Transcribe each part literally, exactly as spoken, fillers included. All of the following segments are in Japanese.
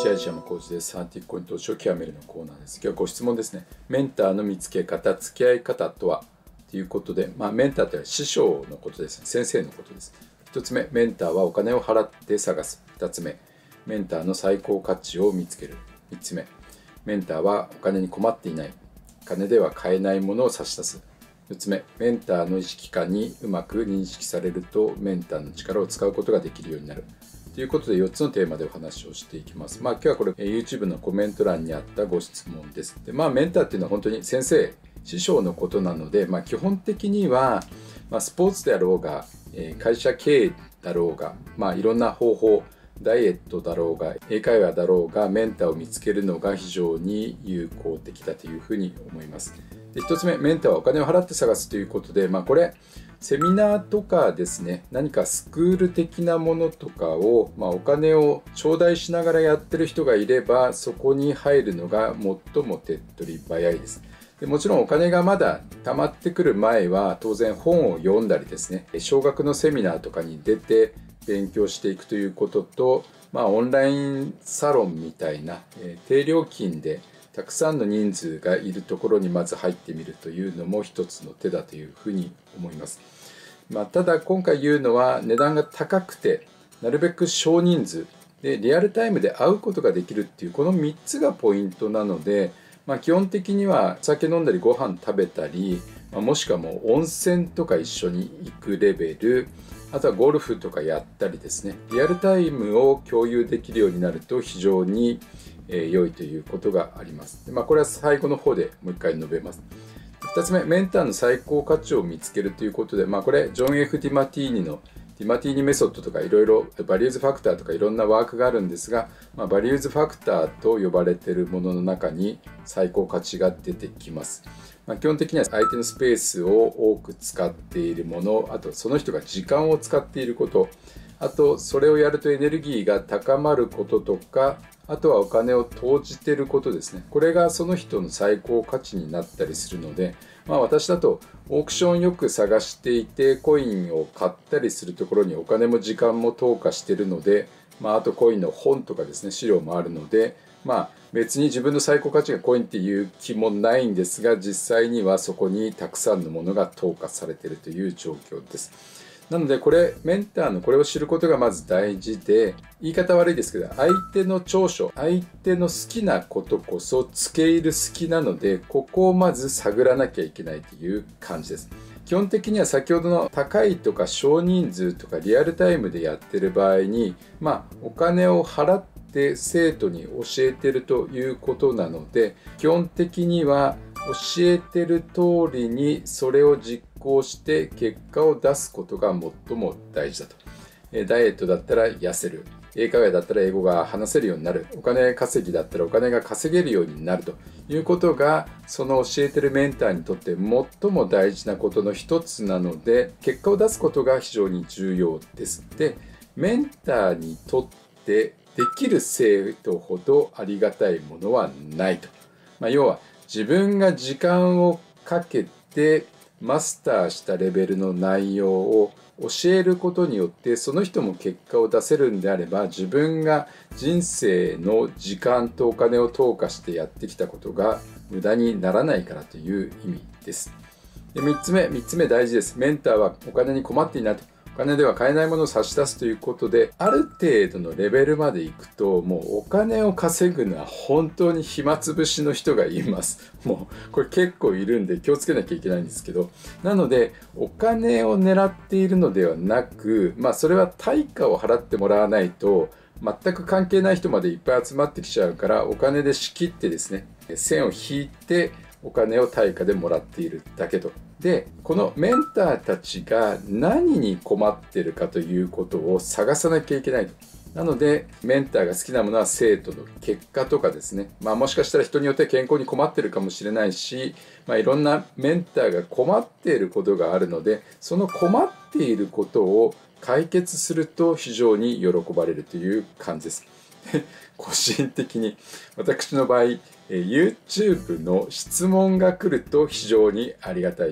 チャージ山浩司です。サーティックコイン投資を極めるのコーナーです。今日はご質問ですね。メンターの見つけ方、付き合い方とはということで、まあ、メンターというのは師匠のことですね。先生のことです。ひとつめ、メンターはお金を払って探す。ふたつめ、メンターの最高価値を見つける。みっつめ、メンターはお金に困っていない。金では買えないものを差し出す。よっつめ、メンターの意識下にうまく認識されると、メンターの力を使うことができるようになる。ということでよっつのテーマでお話をしていきます。まあ今日はこれ YouTube のコメント欄にあったご質問です。でまあメンターっていうのは本当に先生、師匠のことなので、まあ基本的には、まあ、スポーツであろうが、会社経営だろうが、まあいろんな方法、ダイエットだろうが、英会話だろうが、メンターを見つけるのが非常に有効的だというふうに思います。でひとつめ、メンターはお金を払って探すということで、まあこれ、セミナーとかですね、何かスクール的なものとかを、まあ、お金を頂戴しながらやってる人がいれば、そこに入るのが最も手っ取り早いです。でもちろんお金がまだ貯まってくる前は、当然本を読んだりですね、少額のセミナーとかに出て勉強していくということと、まあ、オンラインサロンみたいな、えー、低料金でたくさんの人数がいるところにまず入ってみるというのも一つの手だというふうに思います。まあ、ただ今回言うのは値段が高くてなるべく少人数でリアルタイムで会うことができるっていうこのみっつがポイントなので、まあ、基本的にはお酒飲んだりご飯食べたり、まあ、もしくはもう温泉とか一緒に行くレベル、あとはゴルフとかやったりですね、リアルタイムを共有できるようになると非常に良いということがあります。まあ、これは最後の方でもう一回述べます。ふたつめ、メンターの最高価値を見つけるということで、まあ、これジョン・ F ・ディマティーニのディマティーニメソッドとかいろいろバリューズファクターとかいろんなワークがあるんですが、まあ、バリューズファクターと呼ばれているものの中に最高価値が出てきます。まあ、基本的には相手のスペースを多く使っているもの、あとその人が時間を使っていること、あとそれをやるとエネルギーが高まることとか、あとはお金を投じていることですね。これがその人の最高価値になったりするので、まあ私だとオークションよく探していてコインを買ったりするところにお金も時間も投下しているので、まああとコインの本とかですね、資料もあるので、まあ別に自分の最高価値がコインっていう気もないんですが、実際にはそこにたくさんのものが投下されているという状況です。なのでこれメンターのこれを知ることがまず大事で、言い方悪いですけど相手の長所、相手の好きなことこそ付け入る好きなので、ここをまず探らなきゃいけないという感じです。基本的には先ほどの高いとか少人数とかリアルタイムでやってる場合に、まあお金を払って生徒に教えてるということなので、基本的には教えてる通りにそれを実行して結果を出すことが最も大事だと。ダイエットだったら痩せる。英会話だったら英語が話せるようになる。お金稼ぎだったらお金が稼げるようになるということが、その教えてるメンターにとって最も大事なことの一つなので、結果を出すことが非常に重要です。で、メンターにとってできる生徒ほどありがたいものはないと。まあ、要は自分が時間をかけてマスターしたレベルの内容を教えることによってその人も結果を出せるんであれば、自分が人生の時間とお金を投下してやってきたことが無駄にならないからという意味です。でみっつめ、みっつめ大事です。メンターはお金に困っていないと。お金では買えないものを差し出すということで、ある程度のレベルまでいくと、もうお金を稼ぐのは本当に暇つぶしの人がいます。もうこれ結構いるんで気をつけなきゃいけないんですけど、なのでお金を狙っているのではなく、まあそれは対価を払ってもらわないと全く関係ない人までいっぱい集まってきちゃうから、お金で仕切ってですね、線を引いてお金を対価でもらっているだけと。で、このメンターたちが何に困ってるかということを探さなきゃいけないと。なので、メンターが好きなものは生徒の結果とかですね。まあもしかしたら人によって健康に困ってるかもしれないし、まあいろんなメンターが困っていることがあるので、その困っていることを解決すると非常に喜ばれるという感じです。個人的に私の場合、YouTube の質問が来ると非常にありがたいと。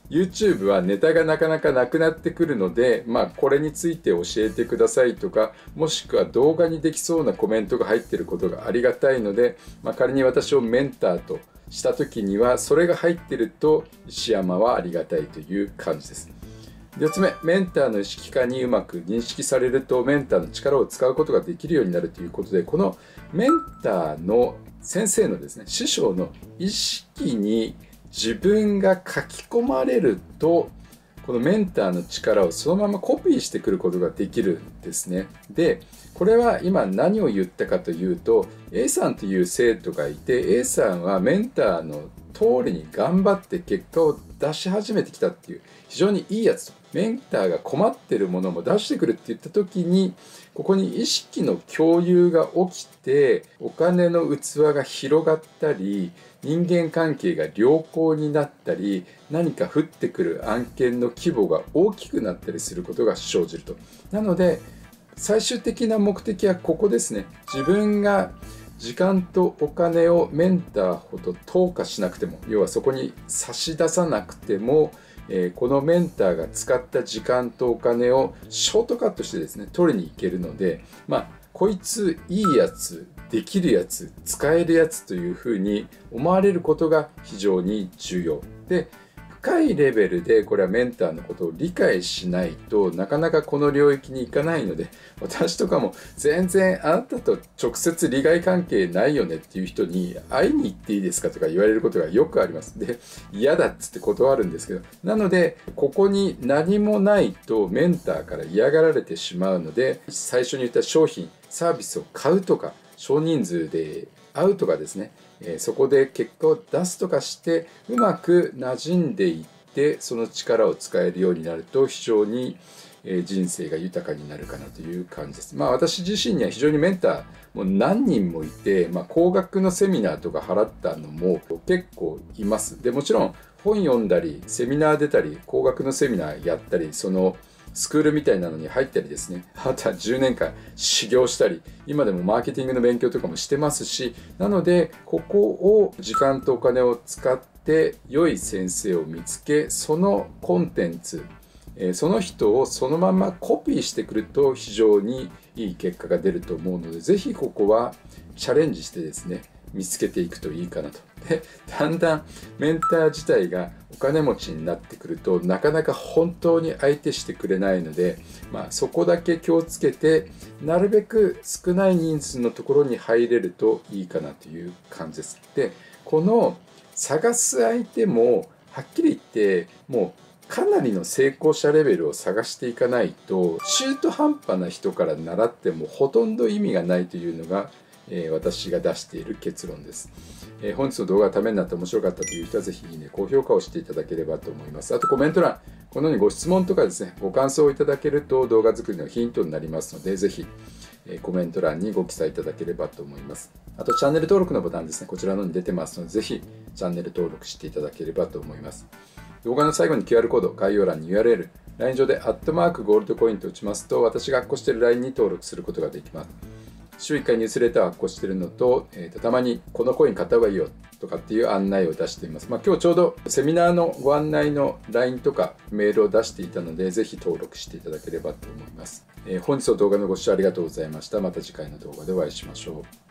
YouTube はネタがなかなかなくなってくるので、まあ、これについて教えてくださいとか、もしくは動画にできそうなコメントが入っていることがありがたいので、まあ、仮に私をメンターとした時には、それが入っていると石山はありがたいという感じです。よっつめ、メンターの意識化にうまく認識されると、メンターの力を使うことができるようになるということで、このメンターの先生のですね、師匠の意識に自分が書き込まれると、このメンターの力をそのままコピーしてくることができるんですね。で、これは今何を言ったかというと、A さんという生徒がいて、A さんはメンターの通りに頑張って結果を出し始めてきたっていう非常にいいやつと。メンターが困ってるものも出してくるって言った時に、ここに意識の共有が起きて、お金の器が広がったり、人間関係が良好になったり、何か降ってくる案件の規模が大きくなったりすることが生じると。なので、最終的な目的はここですね。自分が時間とお金をメンターほど投下しなくても、要はそこに差し出さなくても、えー、このメンターが使った時間とお金をショートカットしてですね、取りに行けるので、まあ、こいついいやつ、できるやつ、使えるやつというふうに思われることが非常に重要。で、深いレベルでこれはメンターのことを理解しないとなかなかこの領域に行かないので、私とかも全然あなたと直接利害関係ないよねっていう人に会いに行っていいですかとか言われることがよくあります。で、嫌だっつって断るんですけど、なのでここに何もないとメンターから嫌がられてしまうので、最初に言った商品サービスを買うとか少人数で会うとかですね、えー、そこで結果を出すとかしてうまく馴染んでいってその力を使えるようになると非常に、えー、人生が豊かになるかなという感じです。まあ私自身には非常にメンターもう何人もいて、まあ、高額のセミナーとか払ったのも結構います。でもちろん本読んだりセミナー出たり高額のセミナーやったりそのスクールみたいなのに入ったりですね、あとはじゅうねんかん修行したり、今でもマーケティングの勉強とかもしてますし、なので、ここを時間とお金を使って良い先生を見つけ、そのコンテンツ、その人をそのままコピーしてくると非常にいい結果が出ると思うので、ぜひここはチャレンジしてですね、見つけていくといいかなと。で、だんだんメンター自体がお金持ちになってくるとなかなか本当に相手してくれないので、まあ、そこだけ気をつけてなるべく少ない人数のところに入れるといいかなという感じです。で、この探す相手もはっきり言ってもうかなりの成功者レベルを探していかないと中途半端な人から習ってもほとんど意味がないというのがえー、私が出している結論です、えー、本日の動画がためになって面白かったという人はぜひいいね、高評価をしていただければと思います。あとコメント欄、このようにご質問とかですね、ご感想をいただけると動画作りのヒントになりますので、ぜひ、えー、コメント欄にご記載いただければと思います。あとチャンネル登録のボタンですね、こちらの方に出てますので、ぜひチャンネル登録していただければと思います。動画の最後に キューアール コード、概要欄に ユーアールエル、ライン 上でアットマークゴールドコインと打ちますと、私が発行している ライン に登録することができます。週いっかいニュースレターを発行しているのと、えーと、たまにこのコイン買った方がいいよとかっていう案内を出しています。まあ、今日ちょうどセミナーのご案内の ライン とかメールを出していたので、ぜひ登録していただければと思います。えー、本日の動画のご視聴ありがとうございました。また次回の動画でお会いしましょう。